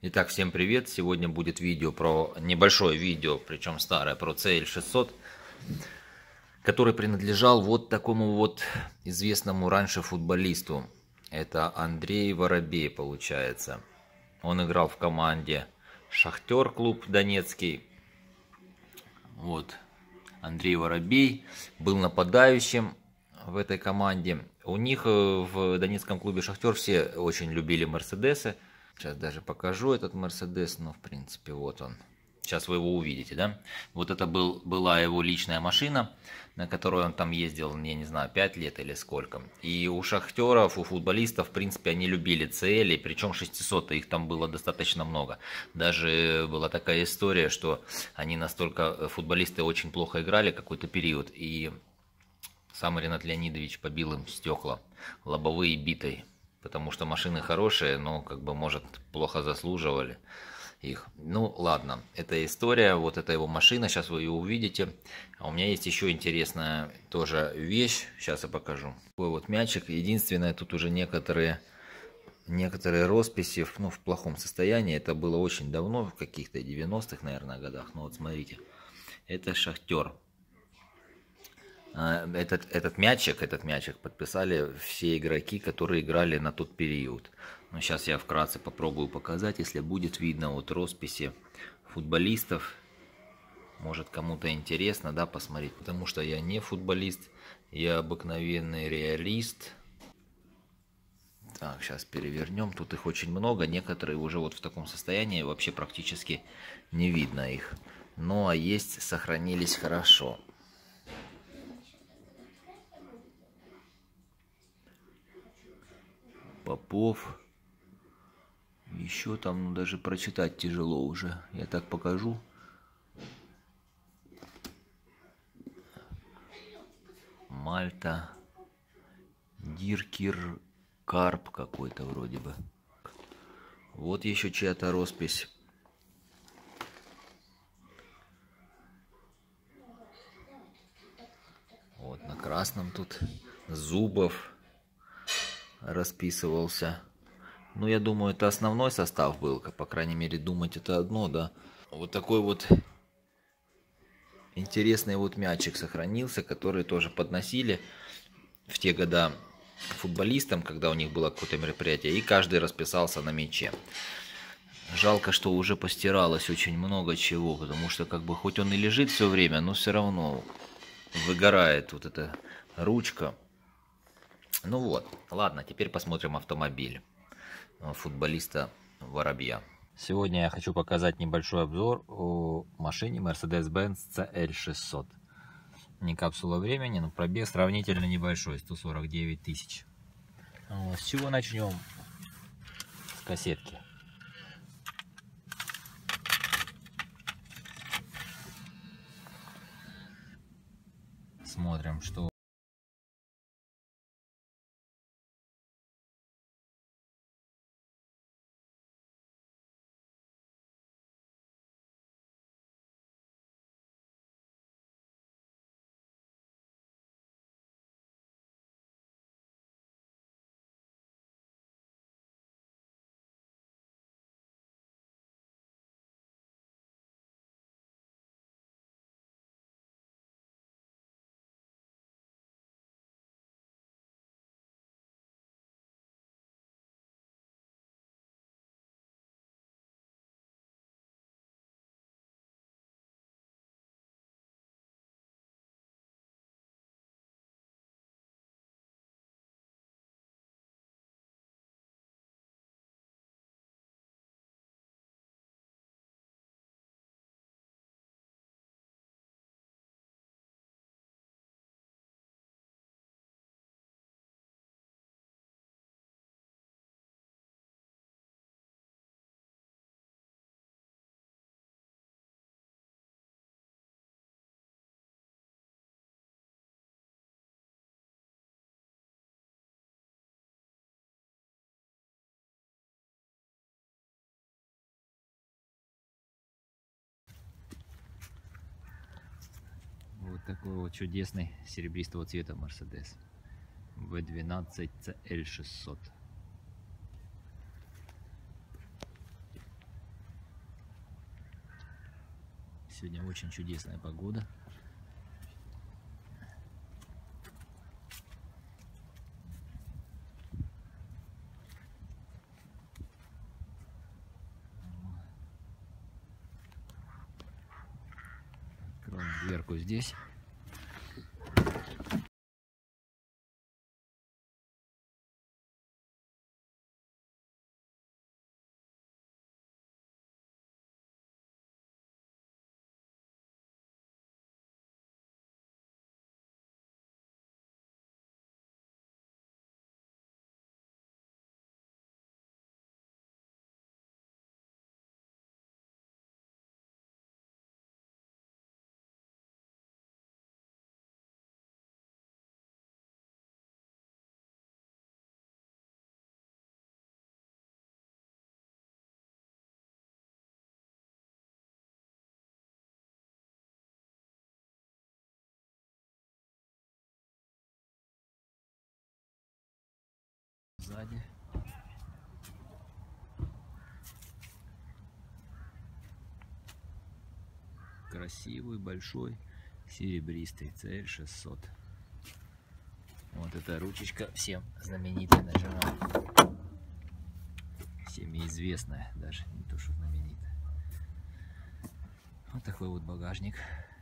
Итак, всем привет! Сегодня будет видео небольшое видео, причем старое, про CL600, который принадлежал вот такому вот известному раньше футболисту. Это Андрей Воробей, получается. Он играл в команде Шахтер, клуб донецкий. Вот, Андрей Воробей был нападающим в этой команде. У них в донецком клубе Шахтер все очень любили Мерседесы. Сейчас даже покажу этот Мерседес, но в принципе вот он. Сейчас вы его увидите, да? Вот это была его личная машина, на которой он там ездил, я не знаю, 5 лет или сколько. И у шахтеров, у футболистов, в принципе, они любили цели, причем 600, их там было достаточно много. Даже была такая история, что они настолько, футболисты очень плохо играли какой-то период, и сам Ренат Леонидович побил им стекла лобовые битой. Потому что машины хорошие, но как бы, может, плохо заслуживали их. Ну, ладно, это история, вот это его машина, сейчас вы ее увидите. А у меня есть еще интересная тоже вещь, сейчас я покажу. Такой вот мячик, единственное, тут уже некоторые росписи, ну, в плохом состоянии. Это было очень давно, в каких-то 90-х, наверное, годах. Ну, вот смотрите, это Шахтер. Этот мячик подписали все игроки, которые играли на тот период. Но сейчас я вкратце попробую показать, если будет видно вот росписи футболистов. Может, кому-то интересно, да, посмотреть, потому что я не футболист, я обыкновенный реалист. Так, сейчас перевернем, тут их очень много, некоторые уже вот в таком состоянии, вообще практически не видно их. Ну, а есть, сохранились хорошо. Попов. Еще там, ну, даже прочитать тяжело уже. Я так покажу. Мальта. Диркир Карп какой-то вроде бы. Вот еще чья-то роспись. Вот на красном тут Зубов расписывался. Ну, я думаю, это основной состав был, по крайней мере, думать это одно, да. Вот такой вот интересный вот мячик сохранился, который тоже подносили в те года футболистам, когда у них было какое-то мероприятие, и каждый расписался на мяче. Жалко, что уже постиралось очень много чего, потому что как бы хоть он и лежит все время, но все равно выгорает вот эта ручка. Ну вот, ладно, теперь посмотрим автомобиль футболиста Воробья. Сегодня я хочу показать небольшой обзор о машине Mercedes-Benz CL600. Не капсула времени, но пробег сравнительно небольшой, 149 тысяч. С чего начнем? С кассетки. Смотрим, что... Вот такой вот чудесный серебристого цвета Mercedes V12 CL600. Сегодня очень чудесная погода. Откроем дверку здесь. Сзади. Красивый, большой, серебристый CL600. Вот эта ручечка всем знаменитая, нажимаем. Всеми известная, даже не то что знаменитая. Вот такой вот багажник.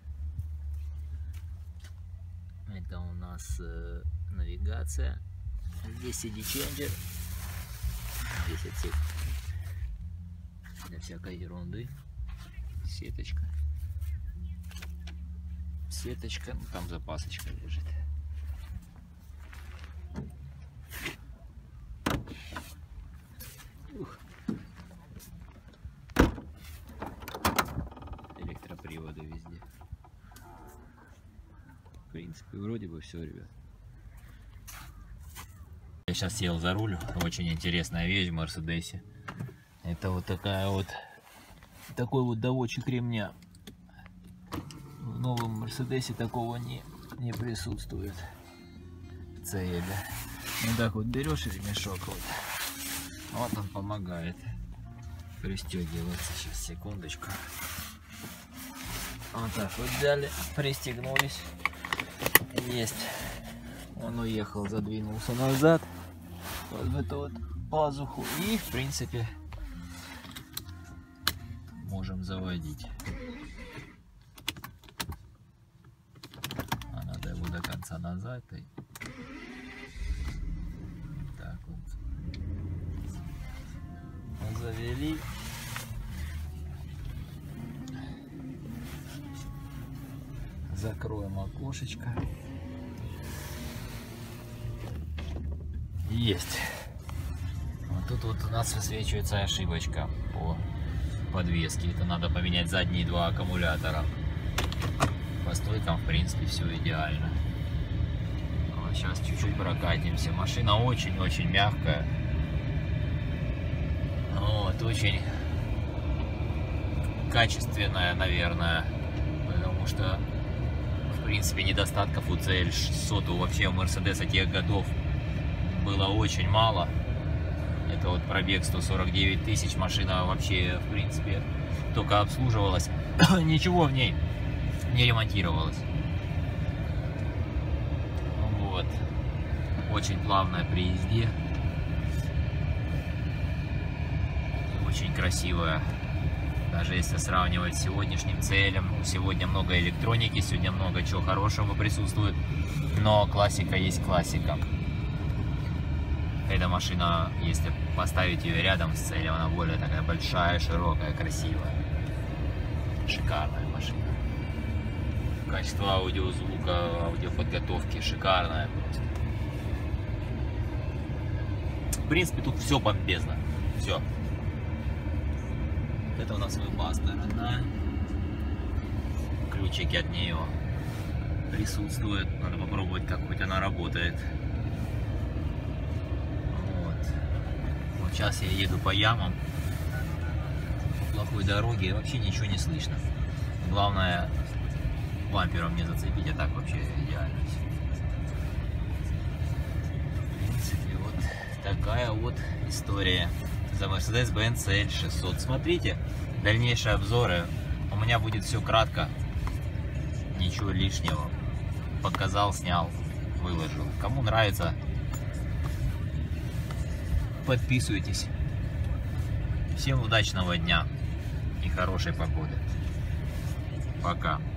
Это у нас навигация. Здесь CD-ченджер. Здесь отсек для всякой ерунды. Сеточка. Сеточка, ну там запасочка лежит. Электроприводы везде. В принципе, вроде бы все, ребят. Я сейчас сел за руль. Очень интересная вещь в Мерседесе. Это вот такая вот, такой вот доводчик ремня. В новом Мерседесе такого не присутствует. CL. Вот так вот берешь ремешок, вот он помогает пристегиваться. Сейчас, секундочку. Вот так вот взяли, пристегнулись. Есть. Он уехал, задвинулся назад вот в эту вот пазуху, и в принципе можем заводить. А надо его до конца назад и так вот завели. Закроем окошечко. Есть. Вот тут вот у нас высвечивается ошибочка по подвеске. Это надо поменять задние два аккумулятора. По стойкам, в принципе, все идеально. Вот сейчас чуть-чуть прокатимся. Машина очень-очень мягкая. Вот, очень качественная, наверное. Потому что, в принципе, недостатков у CL600 вообще у Мерседеса тех годов было очень мало. Это вот пробег 149 тысяч. Машина вообще, в принципе, только обслуживалась. Ничего в ней не ремонтировалось. Вот. Очень плавная при езде. Очень красивая. Даже если сравнивать с сегодняшним CL. Сегодня много электроники, сегодня много чего хорошего присутствует. Но классика есть классика. Эта машина, если поставить ее рядом с CL, она более такая большая, широкая, красивая. Шикарная машина. Качество аудиозвука, аудиоподготовки шикарное просто. В принципе, тут все бомбезно. Все. Это у нас вебастая родная. Ключики от нее присутствуют. Надо попробовать, как хоть она работает. Сейчас я еду по ямам, по плохой дороге, и вообще ничего не слышно. Главное, бампером не зацепить, а так вообще идеально. В принципе, вот такая вот история за Mercedes-Benz CL600. Смотрите дальнейшие обзоры У меня будет все кратко, ничего лишнего. Показал, снял, выложил. Кому нравится, подписывайтесь. Всем удачного дня и хорошей погоды. Пока.